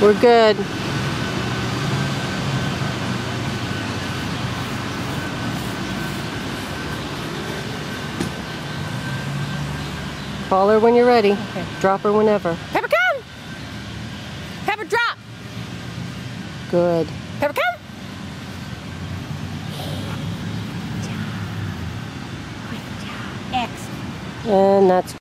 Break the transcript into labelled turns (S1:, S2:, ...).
S1: We're good. Call her when you're ready.
S2: Okay.
S1: Drop her whenever.
S2: Pepper, come! Pepper, drop!
S1: Good.
S2: Pepper, come! X.
S1: And that's